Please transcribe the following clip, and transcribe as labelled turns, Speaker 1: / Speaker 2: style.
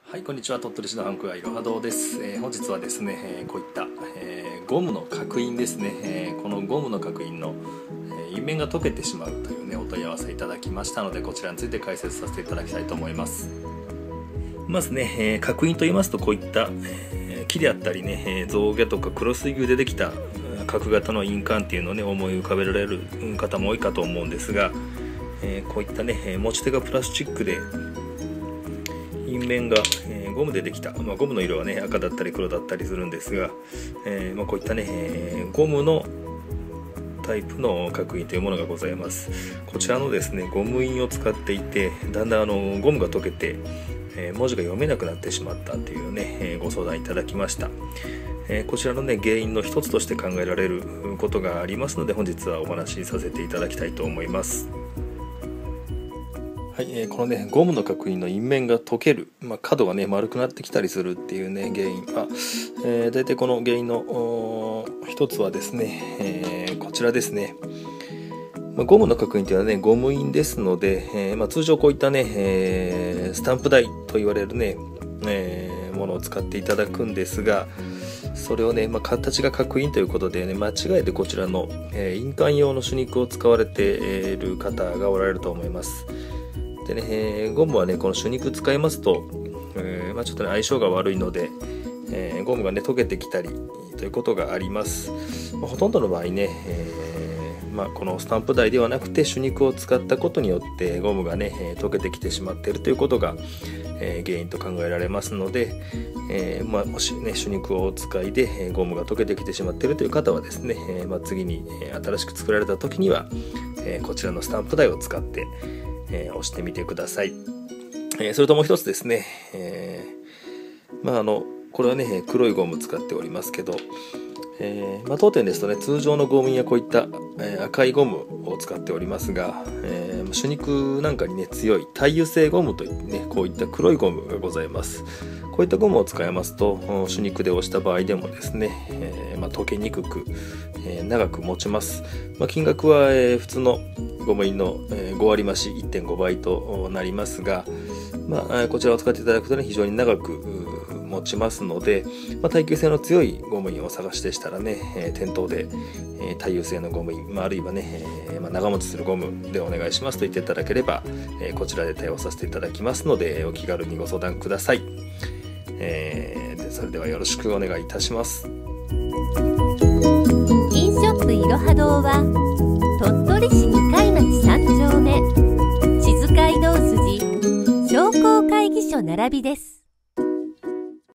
Speaker 1: はい、こんにちは。鳥取市のハンクアいろは堂です。本日はですね、こういった、ゴムの角印ですね、このゴムの角印の、印面が溶けてしまうというねお問い合わせいただきましたので、こちらについて解説させていただきたいと思います。まずね、角印と言いますとこういった、木であったりね、象牙とか黒水牛でできた角型の印鑑っていうのをね思い浮かべられる方も多いかと思うんですが、こういったね持ち手がプラスチックで印面が、ゴムでできた、ゴムの色はね赤だったり黒だったりするんですが、こういったね、ゴムのタイプの角印というものがございます。こちらのですねゴム印を使っていて、だんだんゴムが溶けて、文字が読めなくなってしまったというね、ご相談いただきました。こちらのね原因の一つとして考えられることがありますので、本日はお話しさせていただきたいと思います。はい、このねゴムの角印の印面が溶ける、角がね丸くなってきたりするっていうね原因は、大体この原因の一つはですね、こちらですね。ゴムの角印というのはねゴム印ですので、通常こういったね、スタンプ台と言われるね、ものを使っていただくんですが、それをね、形が角印ということでね、間違えてこちらの、印鑑用の手肉を使われている方がおられると思います。でね、ゴムはねこの手肉使いますと、ちょっとね相性が悪いので、ゴムがね溶けてきたりということがあります。ほとんどの場合ね、このスタンプ台ではなくて手肉を使ったことによってゴムがね溶けてきてしまっているということが、原因と考えられますので、もしね手肉をお使いでゴムが溶けてきてしまっているという方はですね、次に新しく作られた時には、こちらのスタンプ台を使って押してみてください。それともう一つですね、これはね黒いゴム使っておりますけど、当店ですとね通常のゴム印やこういった、赤いゴムを使っておりますが、手肉なんかにね強い耐油性ゴムといってねこういった黒いゴムがございます。こういったゴムを使いますと手肉で押した場合でもですね、溶けにくく、長く持ちます。金額は、普通のゴム印の5割増し 1.5 倍となりますが、こちらを使っていただくとね非常に長く持ちますので、耐久性の強いゴム印をお探しでしたらね、店頭で耐油性のゴム印、あるいはね、長持ちするゴムでお願いしますと言っていただければ、こちらで対応させていただきますので、お気軽にご相談ください。それではよろしくお願いいたします。
Speaker 2: インショップいろは堂は鳥取市二階町3丁目静街道筋商工会議所並びです。